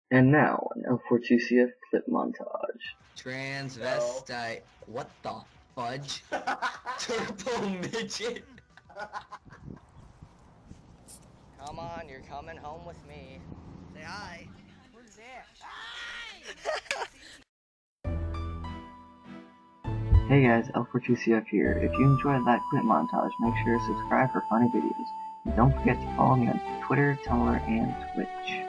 And now, an L42cf clip montage. Transvestite. What the fudge? Turbo midget. Come on, you're coming home with me. Say hi. Who's there? Hey guys, L42cf here. If you enjoyed that clip montage, make sure to subscribe for funny videos. And don't forget to follow me on Twitter, Tumblr, and Twitch.